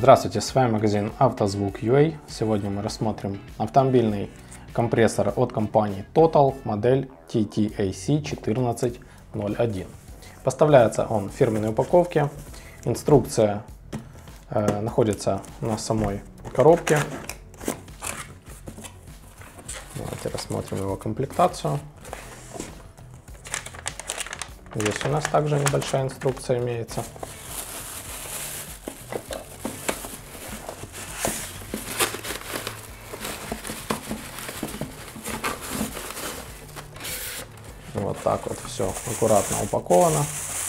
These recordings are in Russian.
Здравствуйте, с вами магазин Автозвук.ua. Сегодня мы рассмотрим автомобильный компрессор от компании Total, модель TTAC1401. Поставляется он в фирменной упаковке. Инструкция находится на самой коробке. Давайте рассмотрим его комплектацию. Здесь у нас также небольшая инструкция имеется. Вот так вот все аккуратно упаковано.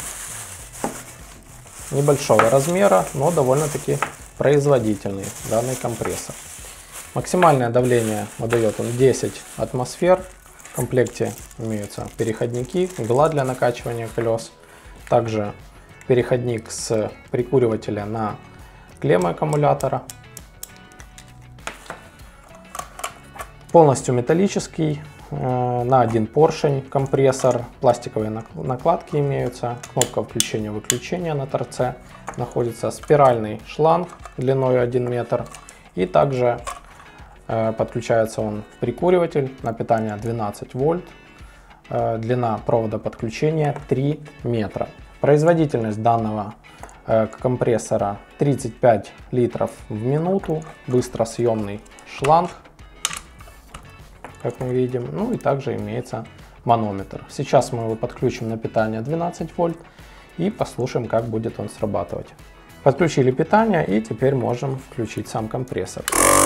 Небольшого размера, но довольно-таки производительный данный компрессор. Максимальное давление выдает он 10 атмосфер. В комплекте имеются переходники, игла для накачивания колес, также переходник с прикуривателя на клеммы аккумулятора. Полностью металлический, на один поршень компрессор, пластиковые накладки имеются, кнопка включения-выключения на торце находится, спиральный шланг длиной 1 метр и также подключается он в прикуриватель на питание 12 вольт, длина провода подключения 3 метра. Производительность данного компрессора 35 литров в минуту, быстросъемный шланг, как мы видим, ну и также имеется манометр. Сейчас мы его подключим на питание 12 вольт и послушаем, как будет он срабатывать. Подключили питание и теперь можем включить сам компрессор.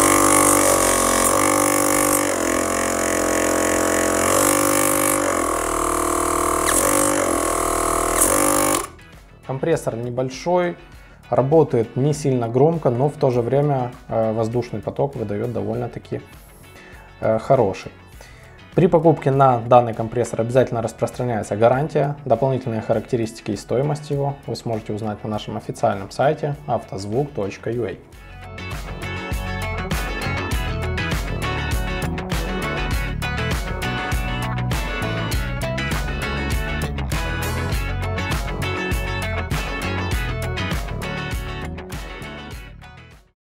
Компрессор небольшой, работает не сильно громко, но в то же время воздушный поток выдает довольно-таки хороший. При покупке на данный компрессор обязательно распространяется гарантия. Дополнительные характеристики и стоимость его вы сможете узнать на нашем официальном сайте автозвук.ua.